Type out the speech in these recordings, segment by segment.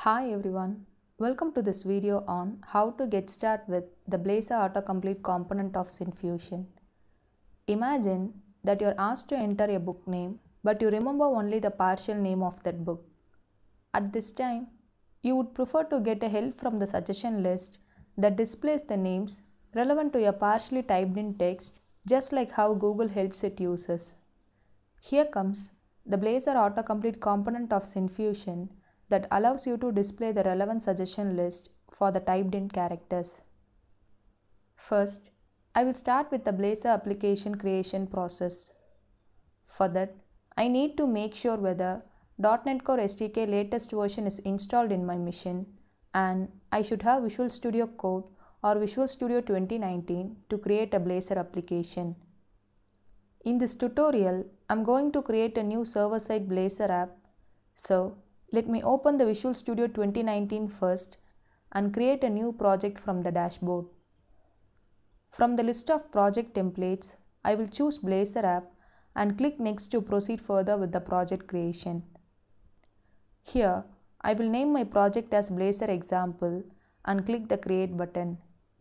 Hi everyone, welcome to this video on how to get started with the Blazor AutoComplete component of Syncfusion. Imagine that you are asked to enter a book name but you remember only the partial name of that book. At this time, you would prefer to get a help from the suggestion list that displays the names relevant to your partially typed in text, just like how Google helps its users. Here comes the Blazor AutoComplete component of Syncfusion that allows you to display the relevant suggestion list for the typed in characters. First, I will start with the Blazor application creation process. For that, I need to make sure whether .NET Core SDK latest version is installed in my machine, and I should have Visual Studio Code or Visual Studio 2019 to create a Blazor application. In this tutorial, I'm going to create a new server-side Blazor app. So, let me open the Visual Studio 2019 first and create a new project from the dashboard. From the list of project templates, I will choose Blazor app and click Next to proceed further with the project creation. Here, I will name my project as Blazor Example and click the Create button.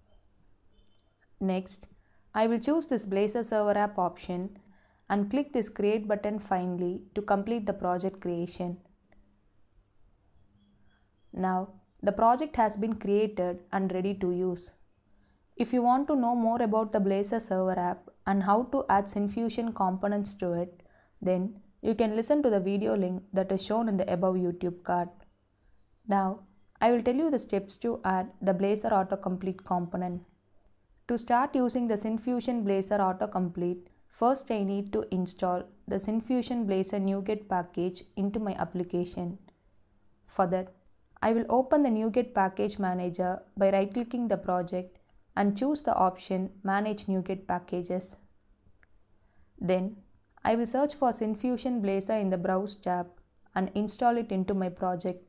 Next, I will choose this Blazor Server app option and click this Create button finally to complete the project creation. Now, the project has been created and ready to use. If you want to know more about the Blazor Server app and how to add Syncfusion components to it, then you can listen to the video link that is shown in the above YouTube card. Now, I will tell you the steps to add the Blazor AutoComplete component. To start using the Syncfusion Blazor AutoComplete, first I need to install the Syncfusion Blazor NuGet package into my application. For that, I will open the NuGet package manager by right-clicking the project and choose the option Manage NuGet Packages. Then, I will search for Syncfusion Blazor in the Browse tab and install it into my project.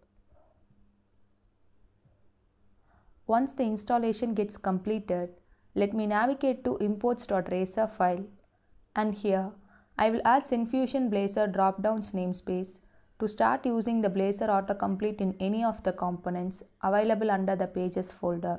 Once the installation gets completed, let me navigate to imports.razor file, and here I will add Syncfusion Blazor drop-downs namespace to start using the Blazor AutoComplete in any of the components available under the Pages folder.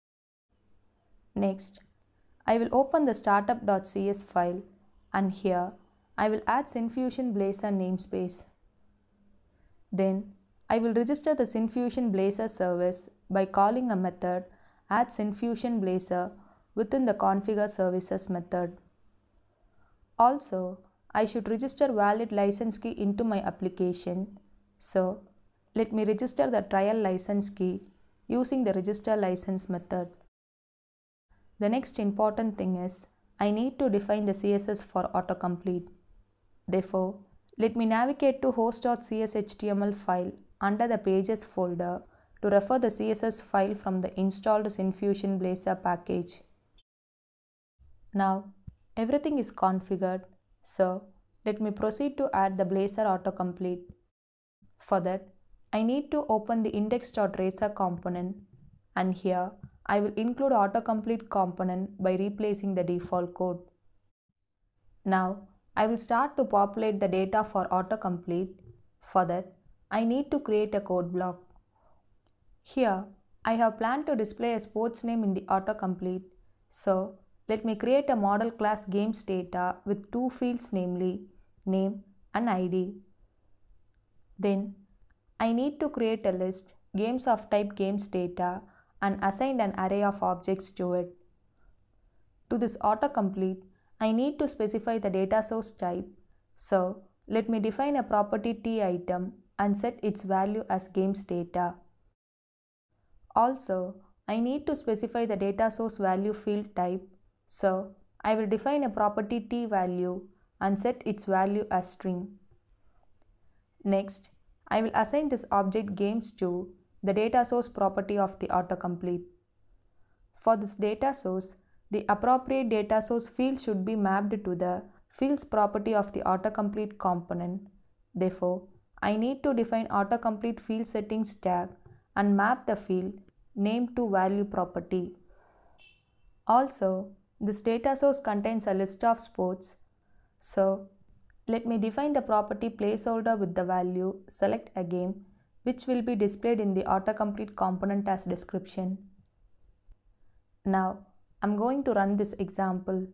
Next, I will open the startup.cs file, and here I will add Syncfusion Blazor namespace. Then, I will register the Syncfusion Blazor service by calling a method add Syncfusion Blazor within the configure services method. Also, I should register valid license key into my application. So, let me register the trial license key using the register license method. The next important thing is I need to define the CSS for autocomplete. Therefore, let me navigate to host.cshtml file under the Pages folder to refer the CSS file from the installed Syncfusion Blazor package. Now, everything is configured, so let me proceed to add the Blazor AutoComplete. For that, I need to open the index.razor component, and here I will include AutoComplete component by replacing the default code. Now, I will start to populate the data for AutoComplete. For that, I need to create a code block. Here, I have planned to display a sports name in the AutoComplete, so let me create a model class games data with two fields, namely name and ID. Then, I need to create a list games of type games data and assign an array of objects to it. To this AutoComplete, I need to specify the data source type, so let me define a property tItem and set its value as games data. Also, I need to specify the data source value field type, so I will define a property tValue and set its value as string. Next, I will assign this object games to the data source property of the AutoComplete. For this data source, the appropriate data source field should be mapped to the fields property of the AutoComplete component. Therefore, I need to define AutoComplete field settings tag and map the field name to value property. Also, this data source contains a list of sports, so let me define the property placeholder with the value select a game which will be displayed in the autocomplete component as description. Now, I'm going to run this example.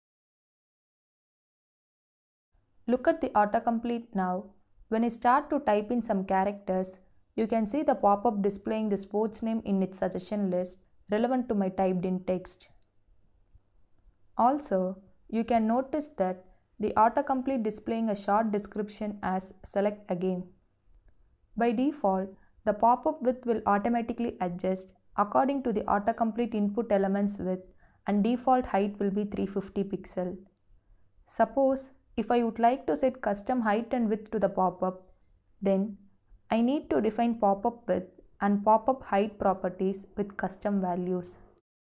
Look at the autocomplete now. When I start to type in some characters, you can see the pop-up displaying the sports name in its suggestion list relevant to my typed in text. Also, you can notice that the autocomplete displaying a short description as select a game. By default, the pop-up width will automatically adjust according to the autocomplete input element's width, and default height will be 350 pixel. Suppose if I would like to set custom height and width to the pop-up, then I need to define pop-up width and pop-up height properties with custom values.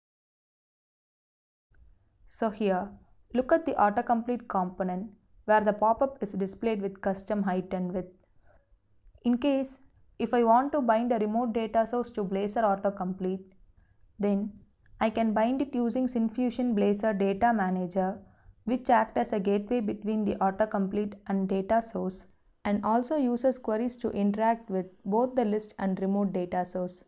So here, look at the autocomplete component where the pop-up is displayed with custom height and width. In case, if I want to bind a remote data source to Blazor AutoComplete, then I can bind it using Syncfusion Blazor Data Manager, which acts as a gateway between the autocomplete and data source, and also uses queries to interact with both the list and remote data source.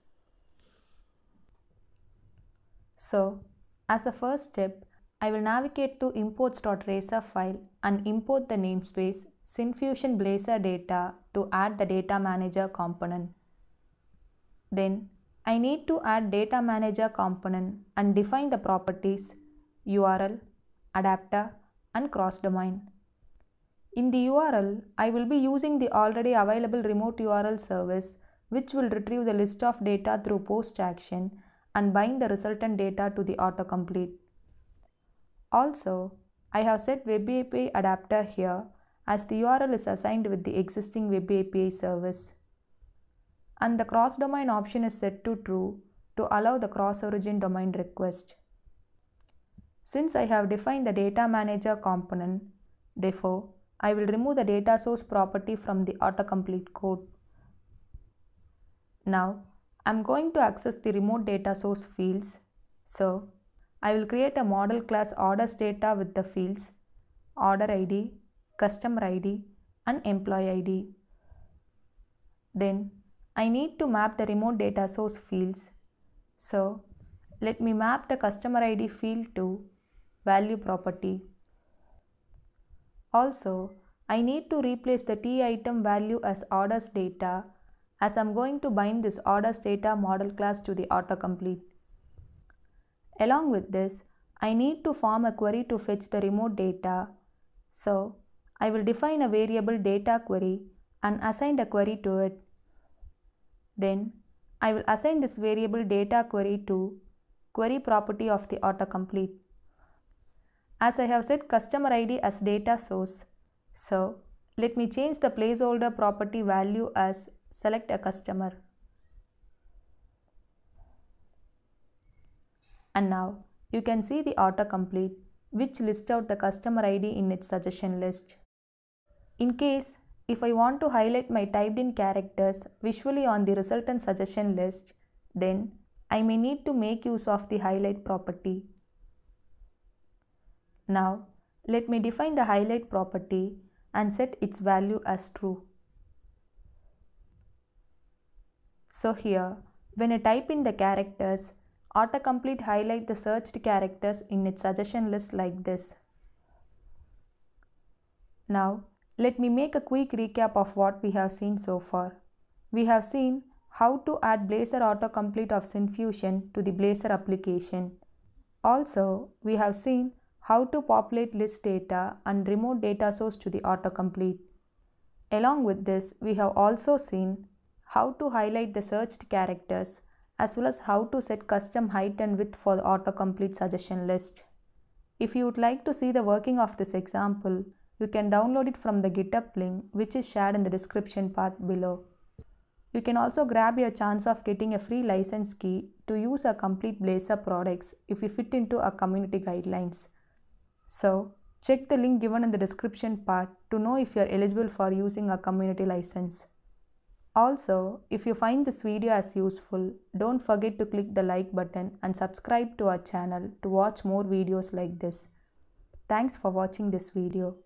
So, as a first step, I will navigate to imports.razor file and import the namespace Syncfusion Blazor Data to add the Data Manager component. Then, I need to add Data Manager component and define the properties URL, adapter, and cross-domain. In the URL, I will be using the already available remote URL service, which will retrieve the list of data through post action and bind the resultant data to the autocomplete. Also, I have set Web API adapter here as the URL is assigned with the existing Web API service. And the cross-domain option is set to true to allow the cross-origin domain request. Since I have defined the data manager component, therefore, I will remove the data source property from the autocomplete code. Now, I'm going to access the remote data source fields. So, I will create a model class orders data with the fields order ID, customer ID, and employee ID. Then, I need to map the remote data source fields. So, let me map the customer ID field to value property. Also, I need to replace the T item value as orders data, as I'm going to bind this orders data model class to the autocomplete. Along with this, I need to form a query to fetch the remote data. So, I will define a variable data query and assign a query to it. Then, I will assign this variable data query to query property of the autocomplete. As I have set customer ID as data source, so let me change the placeholder property value as select a customer. And now you can see the autocomplete, which lists out the customer ID in its suggestion list. In case, if I want to highlight my typed in characters visually on the resultant suggestion list, then I may need to make use of the highlight property. Now, let me define the highlight property and set its value as true. So here, when I type in the characters, autocomplete highlight the searched characters in its suggestion list like this. Now, let me make a quick recap of what we have seen so far. We have seen how to add Blazor AutoComplete of Syncfusion to the Blazor application. Also, we have seen how to populate list data and remote data source to the autocomplete. Along with this, we have also seen how to highlight the searched characters as well as how to set custom height and width for the autocomplete suggestion list. If you would like to see the working of this example, you can download it from the GitHub link, which is shared in the description part below. You can also grab your chance of getting a free license key to use our complete Blazor products if you fit into our community guidelines. So, check the link given in the description part to know if you are eligible for using a community license. Also, if you find this video as useful, don't forget to click the like button and subscribe to our channel to watch more videos like this. Thanks for watching this video.